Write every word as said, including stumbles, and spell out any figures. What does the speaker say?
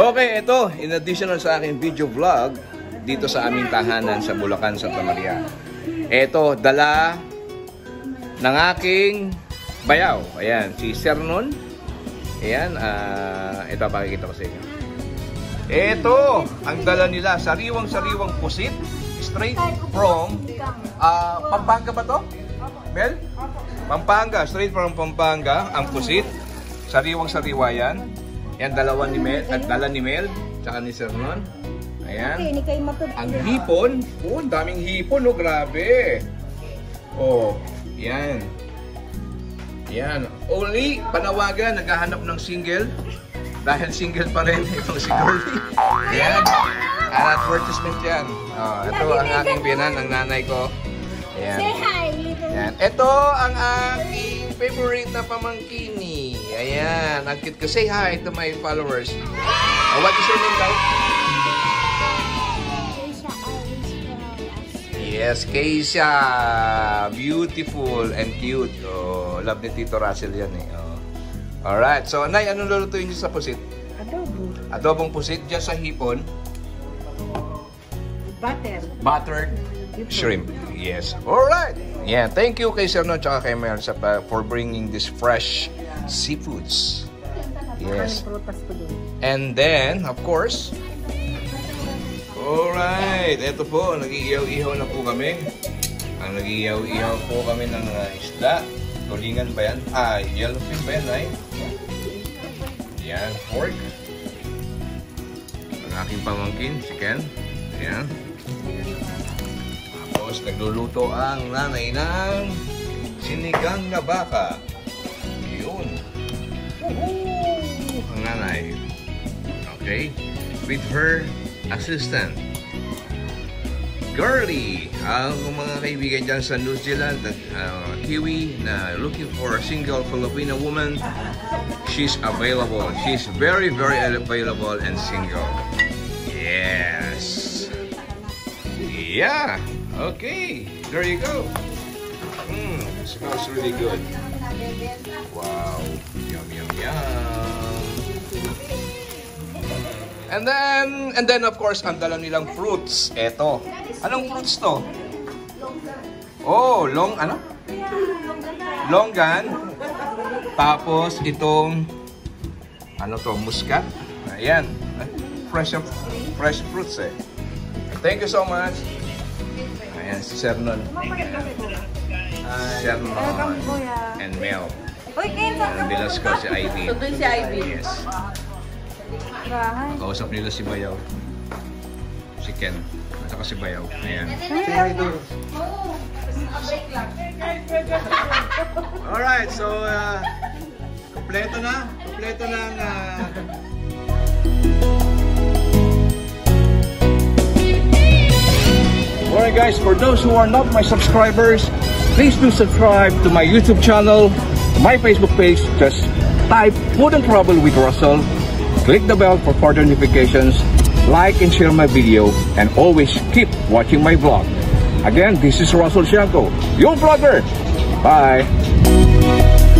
Okay, ito, in addition sa aking video vlog dito sa aming tahanan sa Bulacan, Santa Maria. Ito, dala ng aking bayaw. Ayan, si Sernon. Ayan, uh, ito pakikita ko sa inyo. Ito, ang dala nila, sariwang-sariwang pusit, straight from uh, Pampanga ba to? Mel? Pampanga, straight from Pampanga, ang pusit. Sariwang-sariwa yan. Yan, dalawa ni Mel, at dala ni Mel, tsaka ni Sernon. Ayan. Ang hipon, oh, ang daming hipon, oh, grabe. Oh, yan. Yan. Only, panawagan, naghahanap ng single. Dahil single pa rin itong si Girlie. Yan. Ang advertisement yan. Oh, ito ang aking biyanan, ang nanay ko. Ayan. Say hi, little. Yan. Ito ang aking favorite na pamangkini. Ayan. Ang cute ko. Say hi to my followers. Oh, what is your name, guys? Yes, Keisha. Beautiful and cute. Oh, love ni Tito Russell yan eh. Oh. Alright. So, Nay, anong lulutuin niyo sa pusit? Adobo. Adobong pusit dyan sa hipon. Butter. Buttered shrimp. Yes. Alright. Yeah, thank you kay Sir No tsaka kay Mel sa, uh, for bringing this fresh seafoods. Yes. And then, of course, alright. Ito po, nag-iihaw-ihaw na po kami. Ang nag-iihaw-ihaw po kami ng uh, isda. Tulingan ba yan? Ah, yellowfin ba yan, ay? Yan, pork. Ang aking pamangkin, chicken. Yan. Tapos, nagluluto ang nanay ng sinigang na baka. Yun. Woohoo! Ang nanay. Okay. With her assistant, Girlie. Ang mga kaibigan dyan sa New Zealand, uh, Kiwi, na looking for a single Filipino woman, she's available. She's very, very available and single. Yes. Yeah. Okay. There you go. Mm, it smells really good. Wow. Yum, yum, yum. And then, and then of course, ang dala nilang fruits. Eto. Anong fruits to? Oh, long, ano? Longgan. Tapos, itong, ano to, muscat. Ayan. Fresh, fresh fruits eh. Thank you so much. Ayan, si Sernon. Sernon and Mel. Ang bilas ko si Ivy. So, doon si Ivy. Yes. Kausap nila si Bayaw. Si Ken. At saka si Bayaw. Ayan. Alright, so uh, kompleto na. Kompleto na ang uh... Alright guys, for those who are not my subscribers, please do subscribe to my YouTube channel, my Facebook page. Just type Food and Travel with Russell. Click the bell for further notifications, like and share my video, and always keep watching my vlog. Again, this is Russell Sianco, your vlogger. Bye!